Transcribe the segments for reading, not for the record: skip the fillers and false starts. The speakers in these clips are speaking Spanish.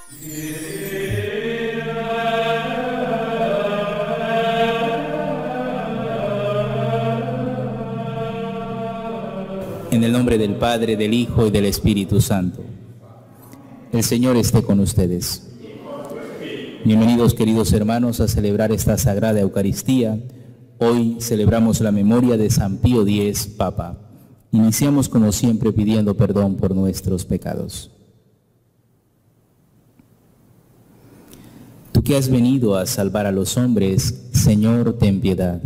En el nombre del Padre, del Hijo y del Espíritu Santo. El Señor esté con ustedes. Bienvenidos, queridos hermanos, a celebrar esta Sagrada Eucaristía. Hoy celebramos la memoria de San Pío X, Papa. Iniciamos como siempre pidiendo perdón por nuestros pecados. Tú que has venido a salvar a los hombres, Señor, ten piedad.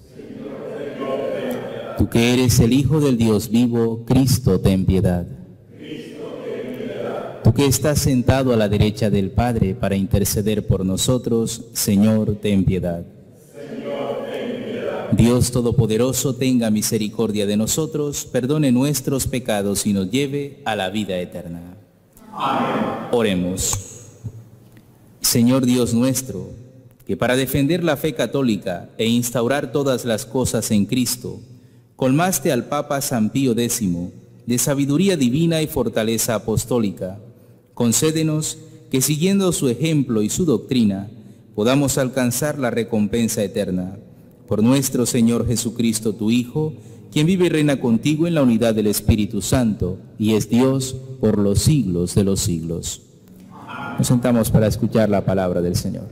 Tú que eres el Hijo del Dios vivo, Cristo, ten piedad. Tú que estás sentado a la derecha del Padre para interceder por nosotros, Señor, ten piedad. Dios Todopoderoso, tenga misericordia de nosotros, perdone nuestros pecados y nos lleve a la vida eterna. Amén. Oremos. Señor Dios nuestro, que para defender la fe católica e instaurar todas las cosas en Cristo, colmaste al Papa San Pío X de sabiduría divina y fortaleza apostólica. Concédenos que siguiendo su ejemplo y su doctrina, podamos alcanzar la recompensa eterna. Por nuestro Señor Jesucristo, tu Hijo, quien vive y reina contigo en la unidad del Espíritu Santo, y es Dios por los siglos de los siglos. Nos sentamos para escuchar la palabra del Señor.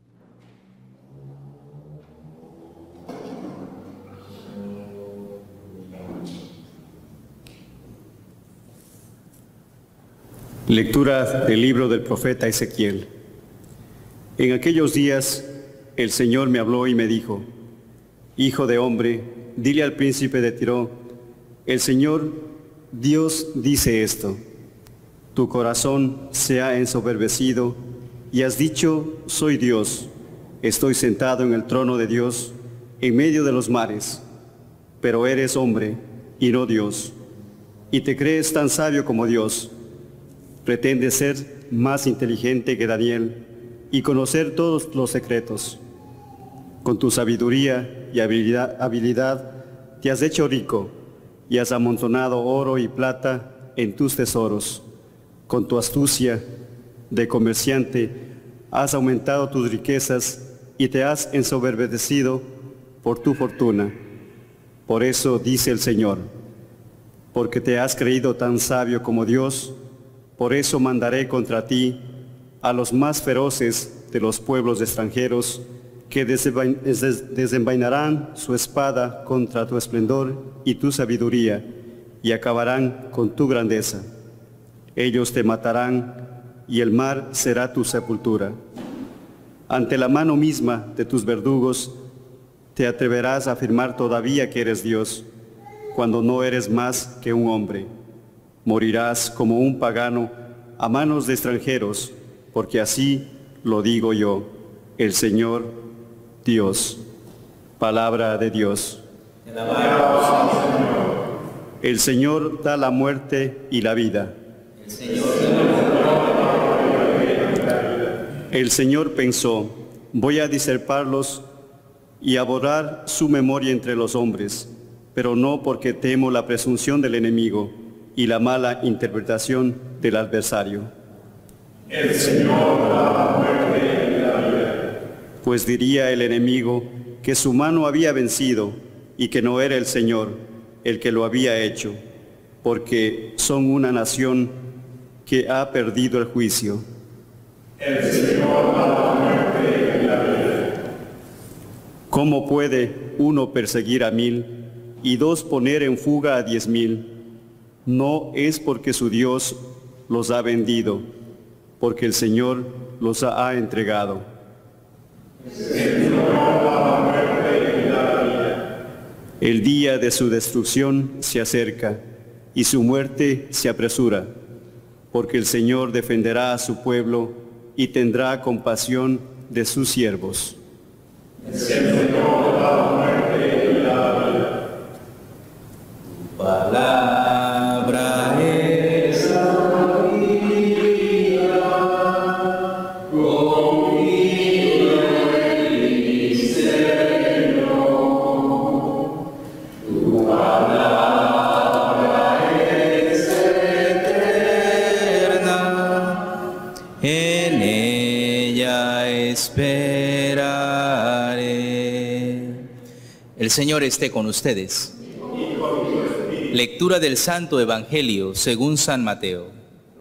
Lectura del libro del profeta Ezequiel. En aquellos días el Señor me habló y me dijo: Hijo de hombre, dile al príncipe de Tiro, el Señor Dios dice esto: tu corazón se ha ensoberbecido y has dicho: soy Dios, estoy sentado en el trono de Dios, en medio de los mares, pero eres hombre y no Dios, y te crees tan sabio como Dios. Pretendes ser más inteligente que Daniel y conocer todos los secretos. Con tu sabiduría y habilidad te has hecho rico y has amontonado oro y plata en tus tesoros. Con tu astucia de comerciante has aumentado tus riquezas y te has ensoberbecido por tu fortuna. Por eso dice el Señor: porque te has creído tan sabio como Dios, por eso mandaré contra ti a los más feroces de los pueblos extranjeros, que desenvainarán su espada contra tu esplendor y tu sabiduría, y acabarán con tu grandeza. Ellos te matarán, y el mar será tu sepultura. Ante la mano misma de tus verdugos, te atreverás a afirmar todavía que eres Dios, cuando no eres más que un hombre. Morirás como un pagano a manos de extranjeros, porque así lo digo yo, el Señor Dios. Palabra de Dios. El Señor da la muerte y la vida. El Señor pensó: voy a diserparlos y a borrar su memoria entre los hombres, pero no porque temo la presunción del enemigo y la mala interpretación del adversario. El Señor da la muerte y la vida. Pues diría el enemigo que su mano había vencido y que no era el Señor el que lo había hecho, porque son una nación que ha perdido el juicio. El Señor da la muerte y la vida. ¿Cómo puede uno perseguir a 1000 y 2 poner en fuga a 10.000? No es porque su Dios los ha vendido, porque el Señor los ha entregado. El día de su destrucción se acerca y su muerte se apresura, porque el Señor defenderá a su pueblo y tendrá compasión de sus siervos. El Señor da la muerte y la vida. Palabra es la vida, conmigo el Señor. Tu palabra es eterna, en ella esperaré. El Señor esté con ustedes. Lectura del Santo Evangelio según San Mateo.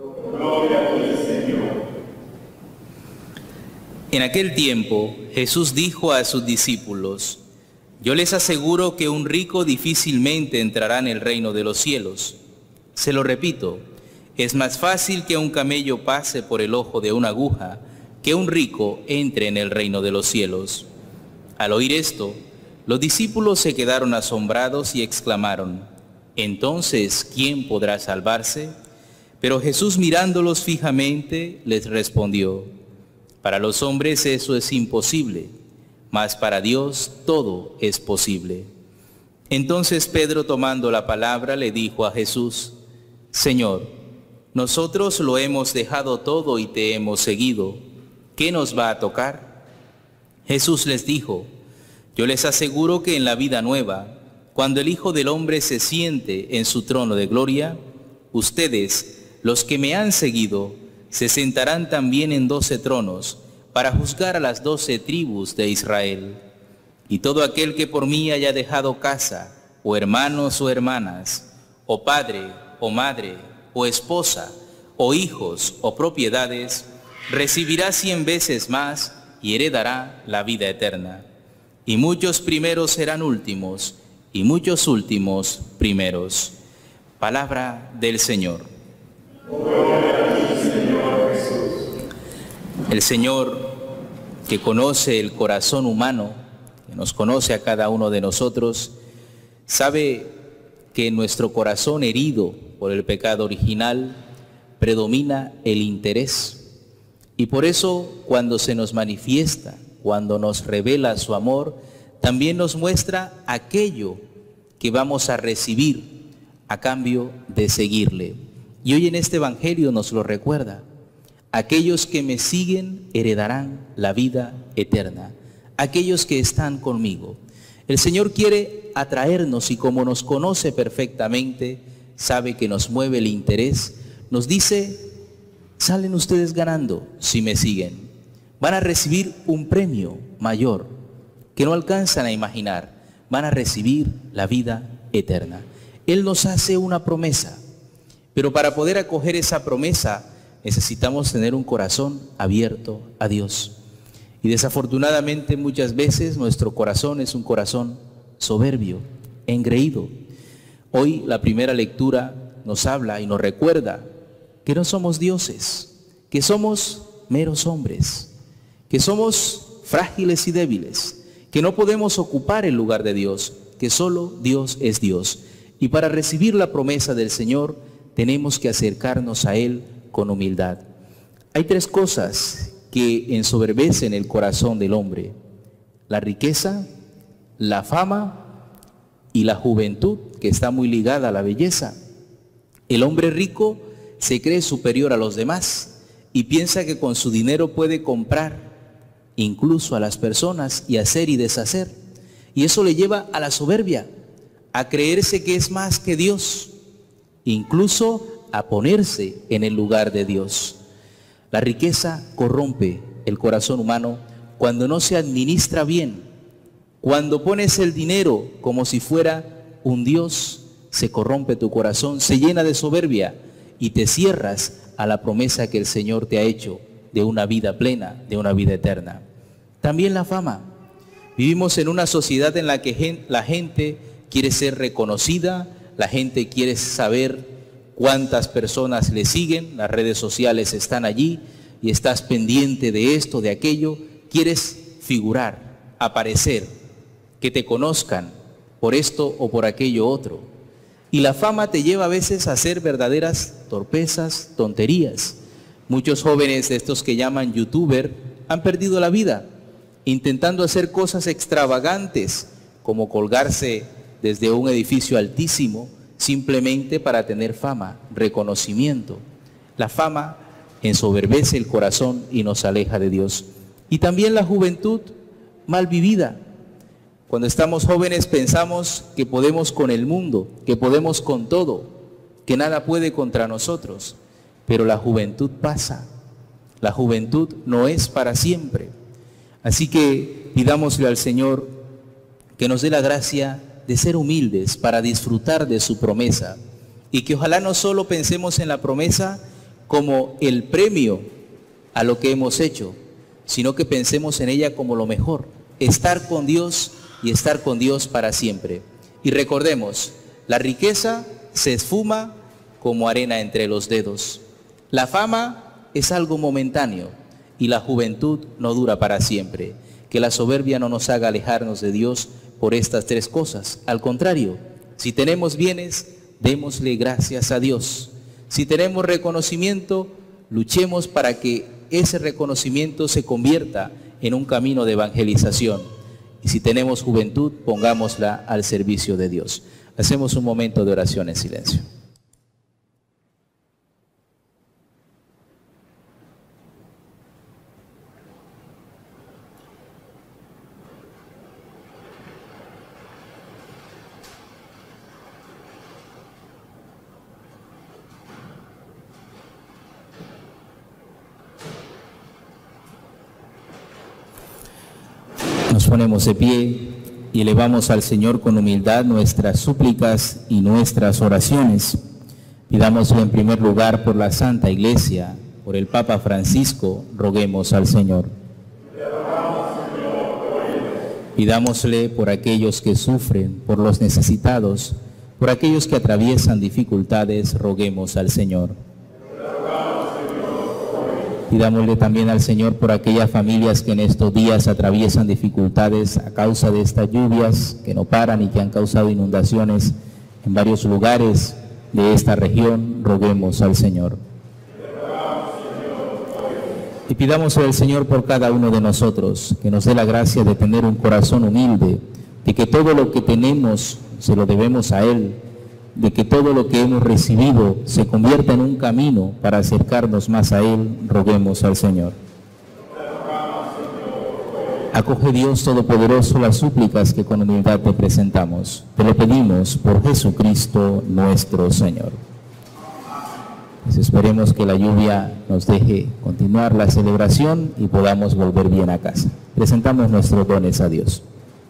En aquel tiempo, Jesús dijo a sus discípulos: yo les aseguro que un rico difícilmente entrará en el reino de los cielos. Se lo repito, es más fácil que un camello pase por el ojo de una aguja que un rico entre en el reino de los cielos. Al oír esto, los discípulos se quedaron asombrados y exclamaron: entonces, ¿quién podrá salvarse? Pero Jesús, mirándolos fijamente, les respondió: para los hombres eso es imposible, mas para Dios todo es posible. Entonces Pedro, tomando la palabra, le dijo a Jesús: Señor, nosotros lo hemos dejado todo y te hemos seguido. ¿Qué nos va a tocar? Jesús les dijo: yo les aseguro que en la vida nueva, cuando el Hijo del Hombre se siente en su trono de gloria, ustedes, los que me han seguido, se sentarán también en 12 tronos para juzgar a las 12 tribus de Israel. Y todo aquel que por mí haya dejado casa, o hermanos o hermanas, o padre o madre, o esposa, o hijos o propiedades, recibirá 100 veces más y heredará la vida eterna. Y muchos primeros serán últimos, y muchos últimos primeros. Palabra del Señor. El Señor, que conoce el corazón humano, que nos conoce a cada uno de nosotros, sabe que en nuestro corazón herido por el pecado original predomina el interés. Y por eso, cuando se nos manifiesta, cuando nos revela su amor, también nos muestra aquello que vamos a recibir a cambio de seguirle. Y hoy en este Evangelio nos lo recuerda: aquellos que me siguen heredarán la vida eterna, aquellos que están conmigo. El Señor quiere atraernos y como nos conoce perfectamente, sabe que nos mueve el interés, nos dice: salen ustedes ganando si me siguen. Van a recibir un premio mayor que no alcanzan a imaginar. Van a recibir la vida eterna. Él nos hace una promesa, pero para poder acoger esa promesa necesitamos tener un corazón abierto a Dios. Y desafortunadamente muchas veces nuestro corazón es un corazón soberbio, engreído. Hoy la primera lectura nos habla y nos recuerda que no somos dioses, que somos meros hombres, que somos frágiles y débiles, que no podemos ocupar el lugar de Dios, que solo Dios es Dios. Y para recibir la promesa del Señor tenemos que acercarnos a Él con humildad. Hay 3 cosas que ensoberbecen el corazón del hombre: la riqueza, la fama y la juventud, que está muy ligada a la belleza. El hombre rico se cree superior a los demás y piensa que con su dinero puede comprar incluso a las personas y hacer y deshacer. Y eso le lleva a la soberbia, a creerse que es más que Dios, incluso a ponerse en el lugar de Dios. La riqueza corrompe el corazón humano cuando no se administra bien. Cuando pones el dinero como si fuera un Dios, se corrompe tu corazón, se llena de soberbia y te cierras a la promesa que el Señor te ha hecho de una vida plena, de una vida eterna. También la fama. Vivimos en una sociedad en la que la gente quiere ser reconocida, la gente quiere saber cuántas personas le siguen, las redes sociales están allí y estás pendiente de esto, de aquello, quieres figurar, aparecer, que te conozcan por esto o por aquello otro. Y la fama te lleva a veces a hacer verdaderas torpezas, tonterías. Muchos jóvenes de estos que llaman youtuber han perdido la vida intentando hacer cosas extravagantes como colgarse desde un edificio altísimo simplemente para tener fama, reconocimiento. La fama ensoberbece el corazón y nos aleja de Dios. Y también la juventud mal vivida. Cuando estamos jóvenes pensamos que podemos con el mundo, que podemos con todo, que nada puede contra nosotros. Pero la juventud pasa. La juventud no es para siempre. Así que pidámosle al Señor que nos dé la gracia de ser humildes para disfrutar de su promesa, y que ojalá no solo pensemos en la promesa como el premio a lo que hemos hecho, sino que pensemos en ella como lo mejor, estar con Dios y estar con Dios para siempre. Y recordemos, la riqueza se esfuma como arena entre los dedos. La fama es algo momentáneo y la juventud no dura para siempre. Que la soberbia no nos haga alejarnos de Dios por estas tres cosas. Al contrario, si tenemos bienes, démosle gracias a Dios. Si tenemos reconocimiento, luchemos para que ese reconocimiento se convierta en un camino de evangelización. Y si tenemos juventud, pongámosla al servicio de Dios. Hacemos un momento de oración en silencio. Nos ponemos de pie y elevamos al Señor con humildad nuestras súplicas y nuestras oraciones. Pidámosle en primer lugar por la Santa Iglesia, por el Papa Francisco, roguemos al Señor. Pidámosle por aquellos que sufren, por los necesitados, por aquellos que atraviesan dificultades, roguemos al Señor. Pidámosle también al Señor por aquellas familias que en estos días atraviesan dificultades a causa de estas lluvias que no paran y que han causado inundaciones en varios lugares de esta región, roguemos al Señor. Y pidamos al Señor por cada uno de nosotros, que nos dé la gracia de tener un corazón humilde, de que todo lo que tenemos se lo debemos a Él, de que todo lo que hemos recibido se convierta en un camino para acercarnos más a Él, roguemos al Señor. Acoge Dios Todopoderoso las súplicas que con humildad te presentamos. Te lo pedimos por Jesucristo nuestro Señor. Pues esperemos que la lluvia nos deje continuar la celebración y podamos volver bien a casa. Presentamos nuestros dones a Dios.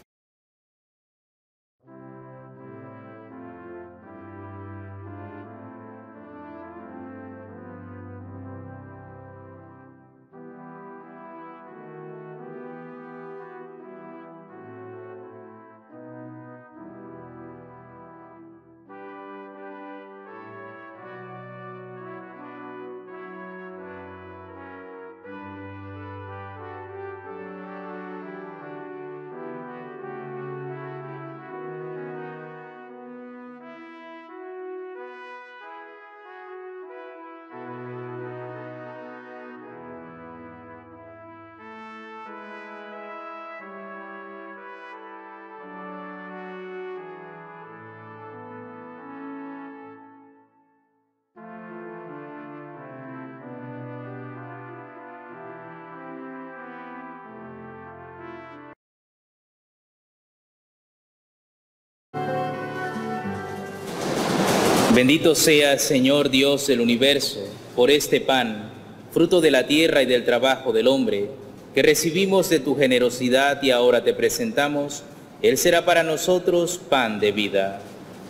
Bendito sea, Señor Dios del universo, por este pan, fruto de la tierra y del trabajo del hombre, que recibimos de tu generosidad y ahora te presentamos. Él será para nosotros pan de vida.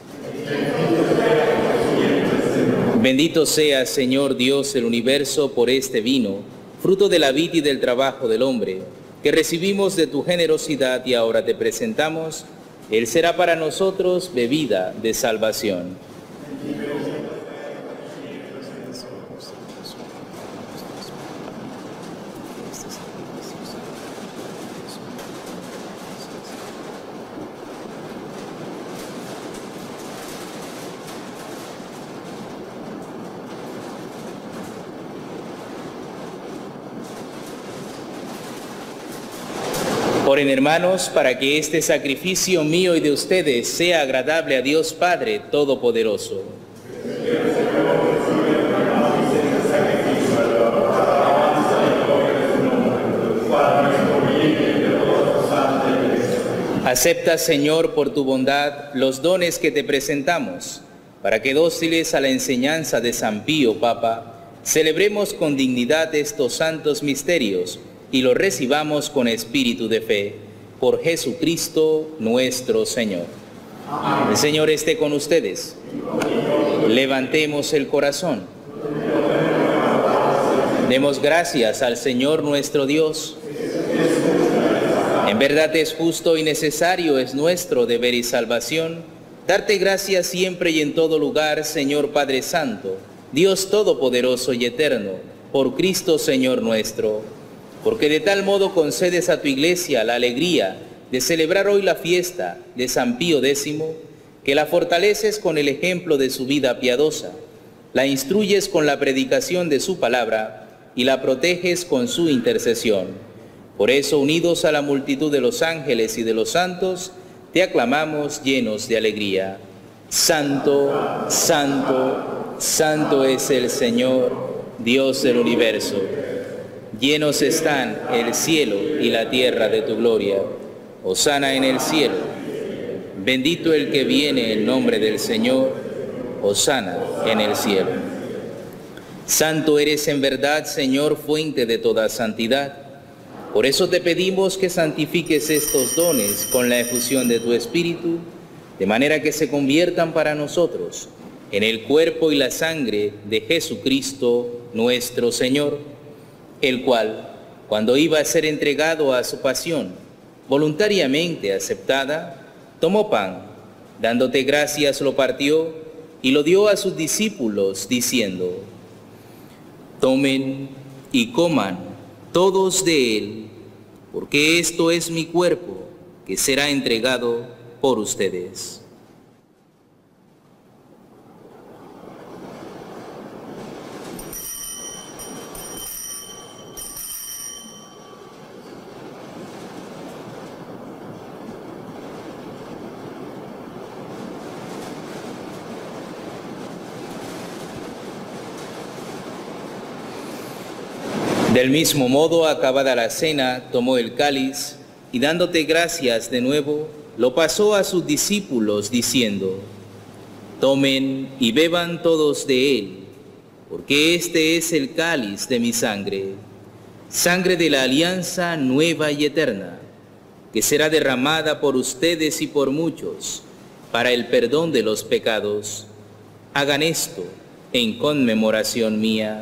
Bendito sea, Señor Dios del universo, por este vino, fruto de la vid y del trabajo del hombre, que recibimos de tu generosidad y ahora te presentamos. Él será para nosotros bebida de salvación. Oren, hermanos, para que este sacrificio mío y de ustedes sea agradable a Dios Padre Todopoderoso. Acepta, Señor, por tu bondad, los dones que te presentamos, para que dóciles a la enseñanza de San Pío, Papa, Celebremos con dignidad estos santos misterios y los recibamos con espíritu de fe. Por Jesucristo nuestro Señor. Amén. El Señor esté con ustedes. Levantemos el corazón. Demos gracias al Señor nuestro Dios. En verdad es justo y necesario, es nuestro deber y salvación, darte gracias siempre y en todo lugar, Señor Padre Santo, Dios Todopoderoso y Eterno, por Cristo Señor nuestro, porque de tal modo concedes a tu Iglesia la alegría de celebrar hoy la fiesta de San Pío X, que la fortaleces con el ejemplo de su vida piadosa, la instruyes con la predicación de su palabra y la proteges con su intercesión. Por eso, unidos a la multitud de los ángeles y de los santos, te aclamamos llenos de alegría. Santo, santo, santo es el Señor, Dios del universo. Llenos están el cielo y la tierra de tu gloria. Hosana en el cielo. Bendito el que viene en nombre del Señor. Hosana en el cielo. Santo eres en verdad, Señor, fuente de toda santidad. Por eso te pedimos que santifiques estos dones con la efusión de tu Espíritu, de manera que se conviertan para nosotros en el cuerpo y la sangre de Jesucristo nuestro Señor, el cual, cuando iba a ser entregado a su pasión, voluntariamente aceptada, tomó pan, dándote gracias lo partió y lo dio a sus discípulos, diciendo: tomen y coman todos de él, porque esto es mi cuerpo, que será entregado por ustedes. Del mismo modo, acabada la cena, tomó el cáliz y dándote gracias de nuevo, lo pasó a sus discípulos diciendo: tomen y beban todos de él, porque este es el cáliz de mi sangre, sangre de la alianza nueva y eterna, que será derramada por ustedes y por muchos, para el perdón de los pecados. Hagan esto en conmemoración mía.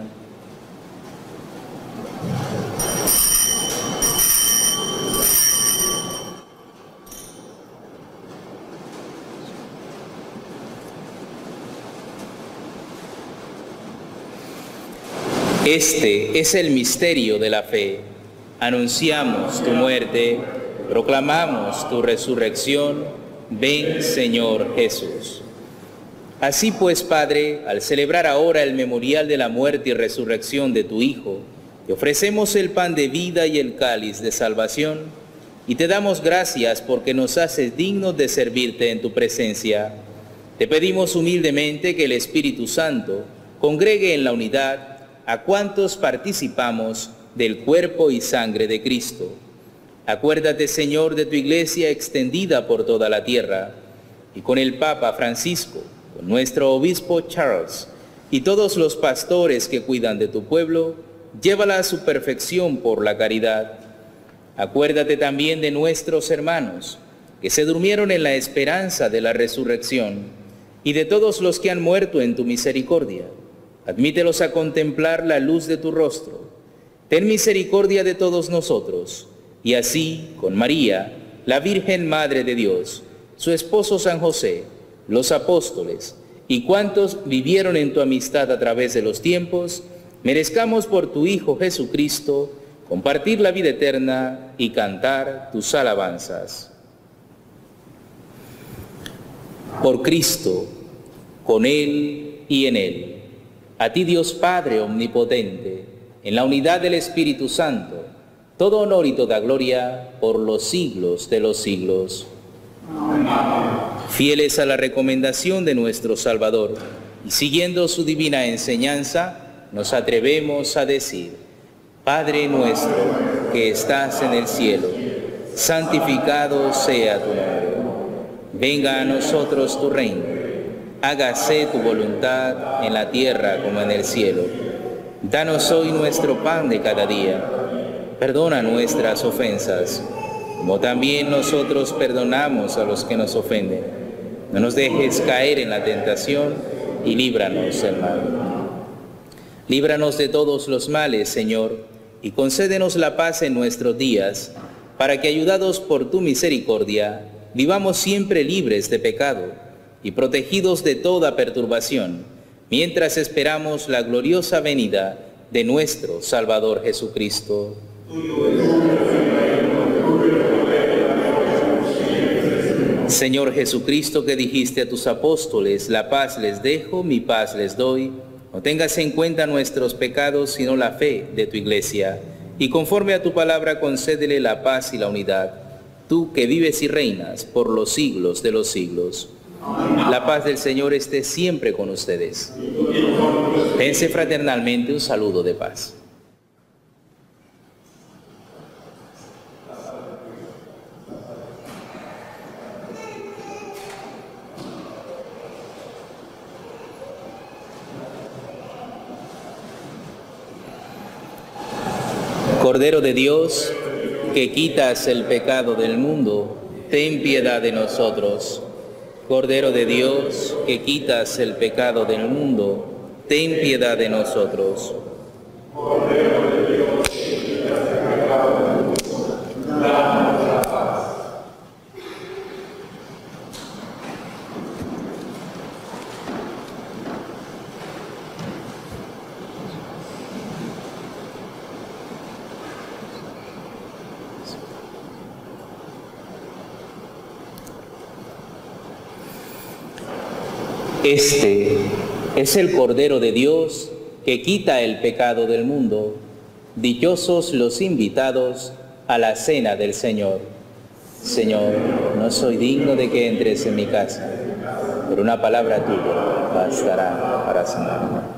Este es el misterio de la fe. Anunciamos tu muerte, proclamamos tu resurrección. Ven, Señor Jesús. Así pues, Padre, al celebrar ahora el memorial de la muerte y resurrección de tu Hijo, te ofrecemos el pan de vida y el cáliz de salvación, y te damos gracias porque nos haces dignos de servirte en tu presencia. Te pedimos humildemente que el Espíritu Santo congregue en la unidad a cuantos participamos del cuerpo y sangre de Cristo. Acuérdate, Señor, de tu Iglesia extendida por toda la tierra, y con el Papa Francisco, con nuestro Obispo Charles, y todos los pastores que cuidan de tu pueblo, llévala a su perfección por la caridad. Acuérdate también de nuestros hermanos, que se durmieron en la esperanza de la resurrección, y de todos los que han muerto en tu misericordia. Admítelos a contemplar la luz de tu rostro. Ten misericordia de todos nosotros, y así, con María, la Virgen Madre de Dios, su esposo San José, los apóstoles, y cuantos vivieron en tu amistad a través de los tiempos, merezcamos por tu Hijo Jesucristo compartir la vida eterna y cantar tus alabanzas. Por Cristo, con Él y en Él. A ti, Dios Padre omnipotente, en la unidad del Espíritu Santo, todo honor y toda gloria por los siglos de los siglos. Amén. Fieles a la recomendación de nuestro Salvador y siguiendo su divina enseñanza, nos atrevemos a decir: Padre nuestro que estás en el cielo, santificado sea tu nombre. Venga a nosotros tu reino. Hágase tu voluntad en la tierra como en el cielo. Danos hoy nuestro pan de cada día. Perdona nuestras ofensas, como también nosotros perdonamos a los que nos ofenden. No nos dejes caer en la tentación y líbranos del mal. Líbranos de todos los males, Señor, y concédenos la paz en nuestros días, para que, ayudados por tu misericordia, vivamos siempre libres de pecado y protegidos de toda perturbación, mientras esperamos la gloriosa venida de nuestro Salvador Jesucristo. Señor Jesucristo, que dijiste a tus apóstoles, la paz les dejo, mi paz les doy, no tengas en cuenta nuestros pecados, sino la fe de tu Iglesia, y conforme a tu palabra concédele la paz y la unidad, tú que vives y reinas por los siglos de los siglos. La paz del Señor esté siempre con ustedes. Dense fraternalmente un saludo de paz. Cordero de Dios, que quitas el pecado del mundo, ten piedad de nosotros. Cordero de Dios, que quitas el pecado del mundo, ten piedad de nosotros. Cordero de Dios, que quitas el pecado del mundo, danos la paz. Este es el Cordero de Dios que quita el pecado del mundo. Dichosos los invitados a la cena del Señor. Señor, no soy digno de que entres en mi casa, pero una palabra tuya bastará para sanarme.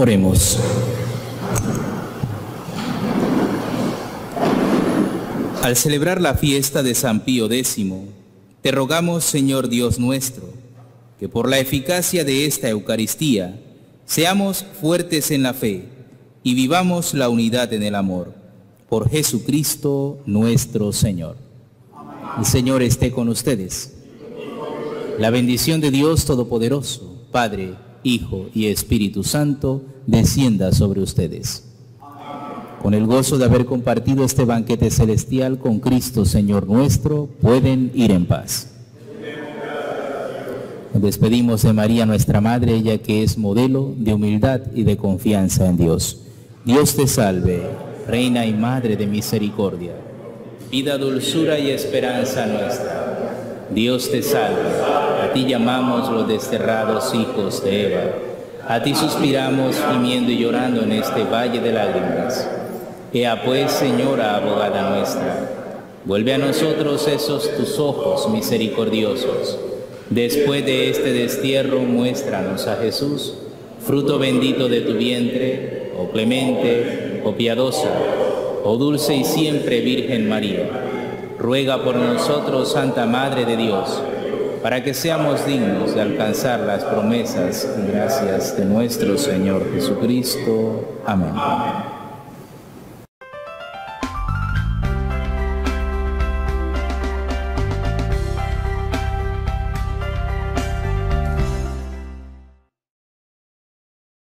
Oremos. Al celebrar la fiesta de San Pío X, te rogamos, Señor Dios nuestro, que por la eficacia de esta Eucaristía seamos fuertes en la fe y vivamos la unidad en el amor. Por Jesucristo nuestro Señor. El Señor esté con ustedes. La bendición de Dios Todopoderoso, Padre, Hijo y Espíritu Santo, descienda sobre ustedes. Con el gozo de haber compartido este banquete celestial con Cristo, Señor nuestro, pueden ir en paz. Nos despedimos de María, nuestra Madre, ella que es modelo de humildad y de confianza en Dios. Dios te salve, Reina y Madre de misericordia, vida, dulzura y esperanza nuestra. Dios te salve, a ti llamamos los desterrados hijos de Eva, a ti suspiramos gimiendo y llorando en este valle de lágrimas. Ea pues, Señora abogada nuestra, vuelve a nosotros esos tus ojos misericordiosos. Después de este destierro, muéstranos a Jesús, fruto bendito de tu vientre, oh clemente, oh piadosa, oh dulce y siempre Virgen María. Ruega por nosotros, Santa Madre de Dios, para que seamos dignos de alcanzar las promesas y gracias de nuestro Señor Jesucristo. Amén.